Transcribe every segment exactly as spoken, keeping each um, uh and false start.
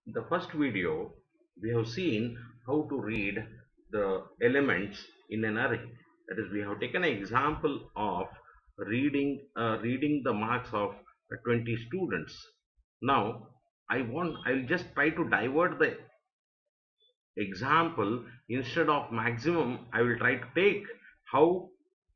In the first video, we have seen how to read the elements in an array. That is, we have taken an example of reading uh, reading the marks of uh, twenty students. Now, I want I'll just try to divert the example. Instead of maximum, I will try to take how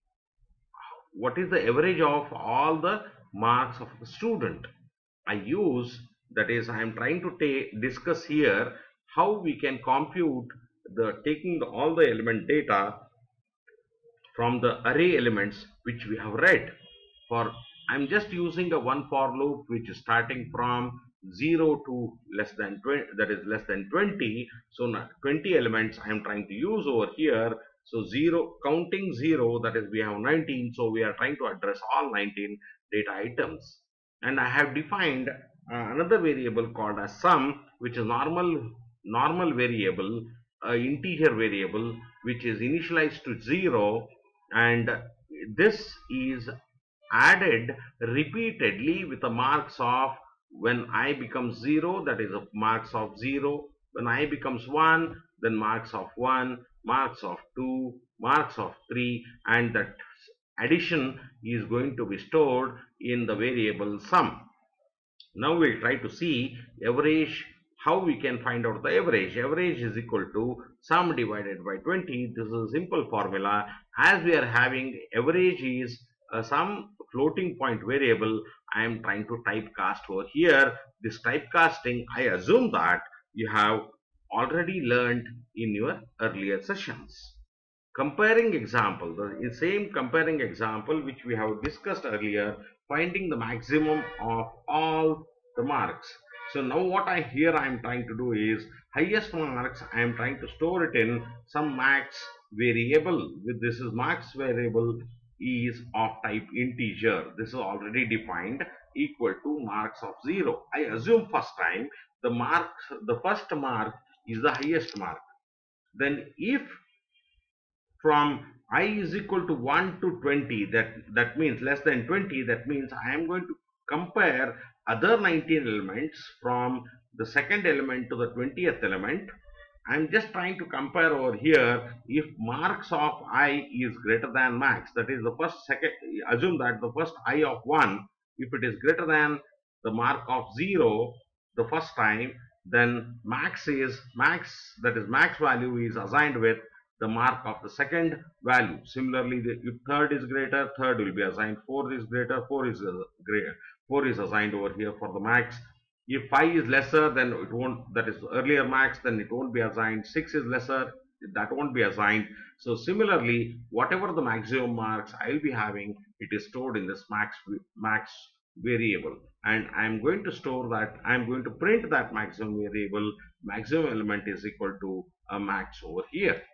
what is the average of all the marks of the student. I use, that is, I am trying to take discuss here how we can compute the taking the, all the element data from the array elements which we have read. For I'm just using a one for loop which is starting from zero to less than twenty, that is less than twenty. So now twenty elements I am trying to use over here. So zero, counting zero, that is we have nineteen. So we are trying to address all nineteen data items. And I have defined uh, another variable called as sum, which is normal normal variable, uh, integer variable, which is initialized to zero, and this is added repeatedly with the marks of when I becomes zero, that is the marks of zero, when I becomes one, then marks of one, marks of two, marks of three, and that addition is going to be stored in the variable sum. Now we'll try to see average, how we can find out the average. Average is equal to sum divided by twenty. This is a simple formula. As we are having average is uh, some floating point variable, I am trying to typecast over here. This typecasting, I assume that you have already learned in your earlier sessions. Comparing example, the same comparing example which we have discussed earlier, finding the maximum of all the marks. So now what I here I am trying to do is highest marks I am trying to store it in some max variable. With this is max variable is of type integer. This is already defined, equal to marks of zero. I assume first time the mark, the first mark is the highest mark. Then if from I is equal to one to twenty, that that means less than twenty, that means I am going to compare other nineteen elements from the second element to the twentieth element. I am just trying to compare over here if marks of I is greater than max, that is the first second, assume that the first I of one, if it is greater than the mark of zero the first time, then max is max, that is max value is assigned with the mark of the second value. Similarly, the, if third is greater, third will be assigned. Fourth is greater, four is uh, greater. Four is assigned over here for the max. If five is lesser, then it won't. That is earlier max, then it won't be assigned. Six is lesser, that won't be assigned. So similarly, whatever the maximum marks I will be having, it is stored in this max max variable, and I am going to store that. I am going to print that maximum variable. Maximum element is equal to a max over here.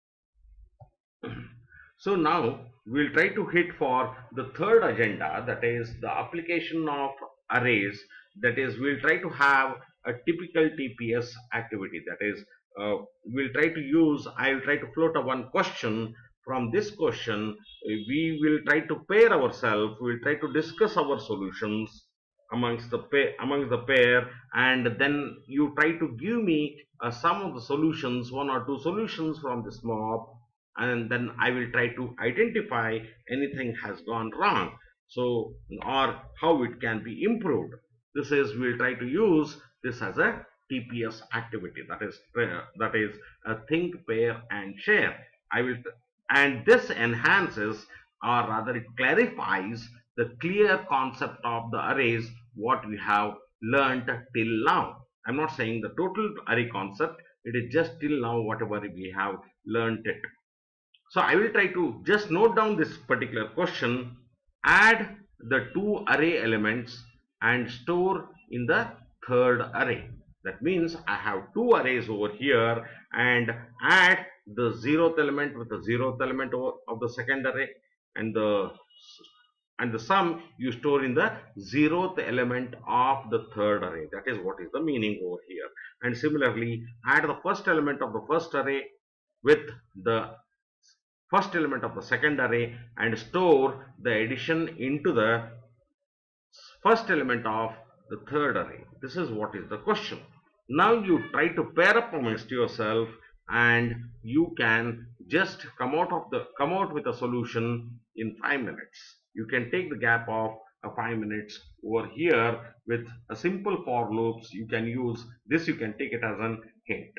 So now we'll try to hit for the third agenda, that is the application of arrays. That is, we'll try to have a typical T P S activity. That is, uh, we'll try to use, I'll try to float a one question. From this question, we will try to pair ourselves, we'll try to discuss our solutions amongst the pair, amongst the pair, and then you try to give me uh, some of the solutions, one or two solutions from this mob, and then I will try to identify anything has gone wrong, so or how it can be improved. This is, we will try to use this as a T P S activity, that is uh, that is a think, pair and share. I will, and this enhances, or rather it clarifies the clear concept of the arrays what we have learnt till now. I'm not saying the total array concept, it is just till now whatever we have learnt it. So I will try to just note down this particular question, add the two array elements and store in the third array. That means I have two arrays over here, and add the zeroth element with the zeroth element of the second array, and the and the sum you store in the zeroth element of the third array. That is what is the meaning over here. And similarly, add the first element of the first array with the first element of the second array and store the addition into the first element of the third array. This is what is the question. Now you try to pair up amongst yourself, and you can just come out of the come out with a solution in five minutes. You can take the gap of uh, five minutes over here with a simple for loops. You can use this, you can take it as an hint.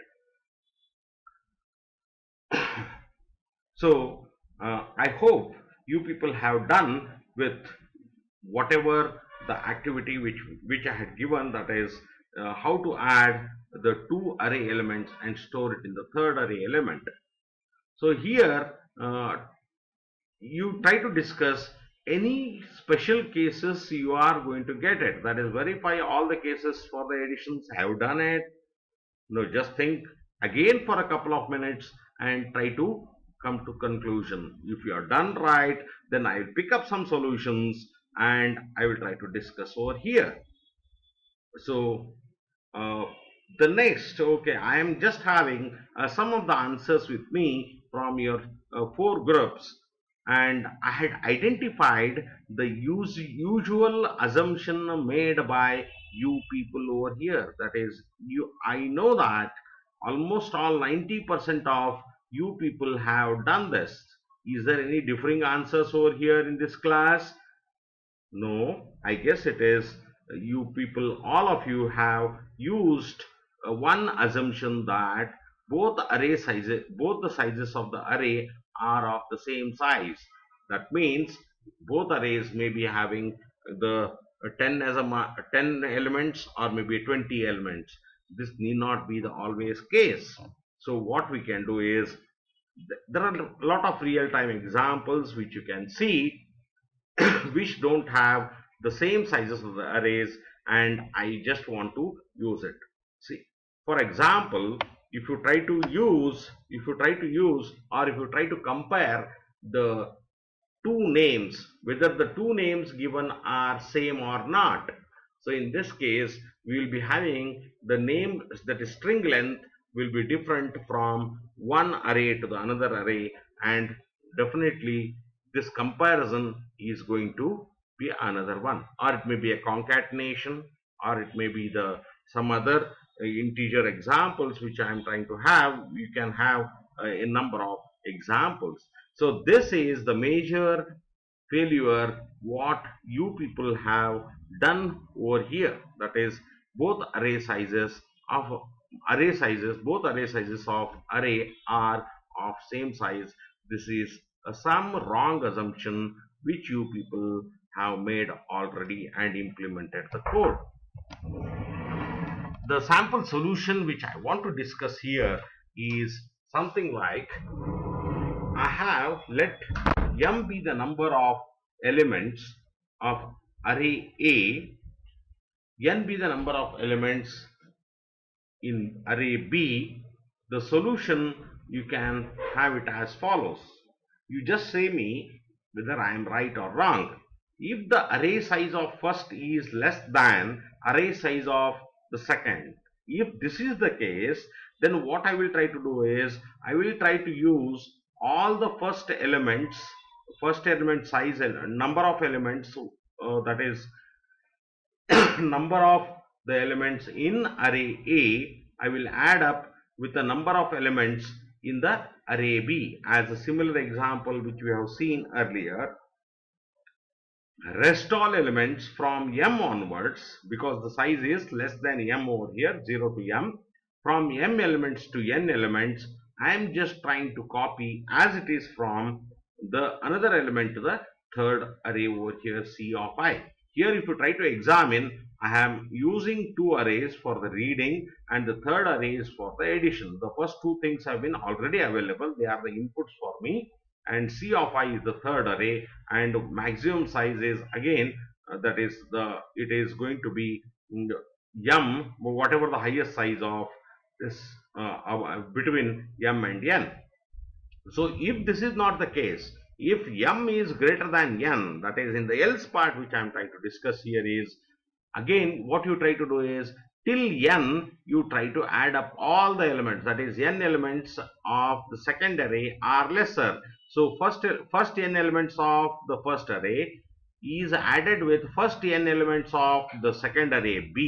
So uh, I hope you people have done with whatever the activity which which I had given, that is uh, how to add the two array elements and store it in the third array element. So here uh, you try to discuss any special cases you are going to get it, that is verify all the cases for the additions. Have done it? No, just think again for a couple of minutes and try to come to conclusion. If you are done right, then I will pick up some solutions and I will try to discuss over here. So uh, the next, okay, I am just having uh, some of the answers with me from your uh, four groups, and I had identified the use, usual assumption made by you people over here. That is, you I know that almost all ninety percent of you people have done this. Is there any differing answers over here in this class? No, I guess it is you people, all of you have used uh, one assumption, that both array sizes, both the sizes of the array are of the same size. That means both arrays may be having the uh, ten as a ten elements or maybe twenty elements. This need not be the always case. So what we can do is, there are a lot of real-time examples which you can see which don't have the same sizes of the arrays, and I just want to use it. See, for example, if you try to use if you try to use or if you try to compare the two names, whether the two names given are same or not. So in this case, we will be having the name, that is string length, will be different from one array to the another array, and definitely this comparison is going to be another one, or it may be a concatenation, or it may be the some other uh, integer examples which I am trying to have. You can have uh, a number of examples. So this is the major failure what you people have done over here, that is both array sizes of array sizes both array sizes of array are of same size. This is uh, some wrong assumption which you people have made already and implemented the code. The sample solution which I want to discuss here is something like, I have let m be the number of elements of array A, n be the number of elements in array B. The solution, you can have it as follows. You just say me whether I am right or wrong. If the array size of first is less than array size of the second, if this is the case, then what I will try to do is, I will try to use all the first elements, first element size and number of elements, uh, that is number of the elements in array A, I will add up with the number of elements in the array B, as a similar example which we have seen earlier. Rest all elements from m onwards, because the size is less than m over here, zero to m. From m elements to n elements, I am just trying to copy as it is from the another element to the third array over here, C of I. Here if you try to examine, I am using two arrays for the reading and the third array is for the addition. The first two things have been already available, they are the inputs for me, and C of I is the third array, and maximum size is again uh, that is the it is going to be m, whatever the highest size of this uh, uh, between m and n. So if this is not the case, if m is greater than n, that is in the else part which I am trying to discuss here, is again what you try to do is, till n you try to add up all the elements, that is n elements of the second array are lesser. So first first n elements of the first array is added with first n elements of the second array B,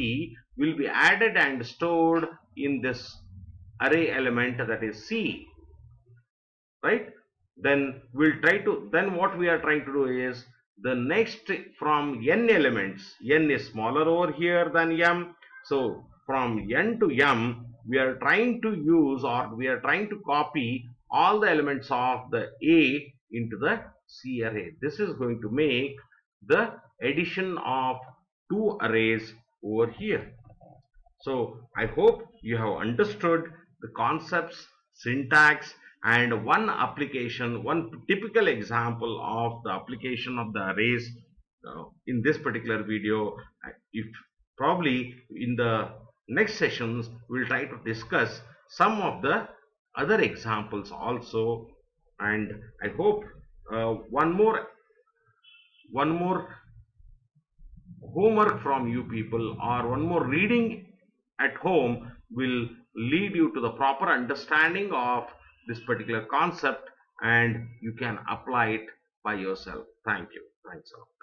will be added and stored in this array element, that is C, right? Then we'll try to, then what we are trying to do is, the next from n elements, n is smaller over here than m, so from n to m we are trying to use, or we are trying to copy all the elements of the A into the C array. This is going to make the addition of two arrays over here. So I hope you have understood the concepts, syntax, and one application, one typical example of the application of the arrays uh, in this particular video. If probably in the next sessions we'll try to discuss some of the other examples also, and I hope uh, one more one more homework from you people, or one more reading at home, will lead you to the proper understanding of this particular concept, and you can apply it by yourself. Thank you. Thanks a lot.